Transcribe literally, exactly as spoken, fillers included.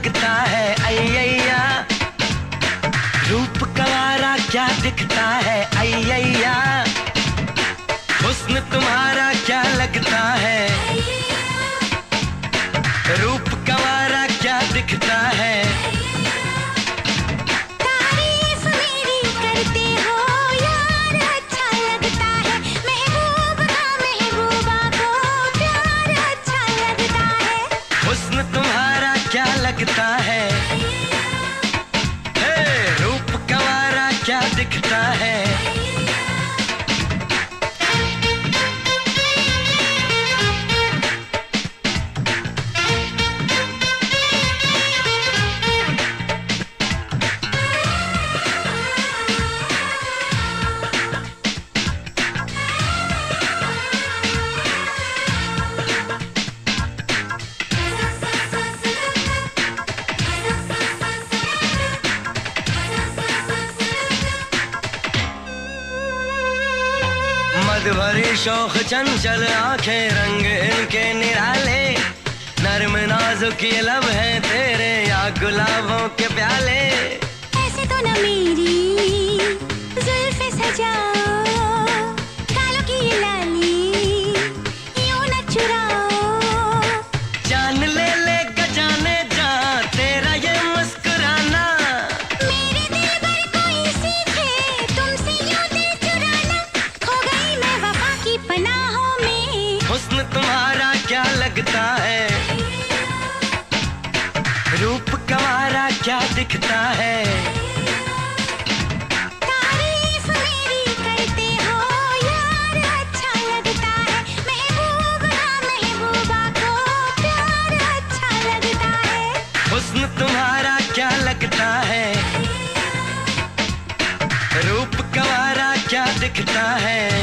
लगता है अय्या, रूप कवारा क्या दिखता है अय्या, हुस्न तुम्हारा क्या लगता है, रूप कवारा क्या दिखता है। तारीफ मेरी करते हो यार अच्छा लगता है, महबूब का महबूबा को प्यार अच्छा लगता है। हुस्न तुम्हारा क्या लगता है, हे रूप कवारा क्या दिखता है। मद भरी शौख चंचल आंखें रंग इनके निराले, नर्म नाजुक ये लब है तेरे या गुलाबों के प्याले। ऐसे तो न मेरी जुल्फे सजाओ, गालों की ये लाली यूं न चुराओ। जान ले ले जाने जा तेरा ये मुस्कुराना, मेरे दिल पर कोई सीखे तुमसे यूं दिल चुराना। खो गई मैं वफा की पनाहों में, हुस्न तुम्हारा क्या लगता है, रूप कवारा क्या दिखता है। तारीफ मेरी करते हो यार अच्छा लगता है, महबूब का महबूबा को प्यार अच्छा लगता है। हुस्न तुम्हारा क्या लगता है, रूप कवारा क्या दिखता है।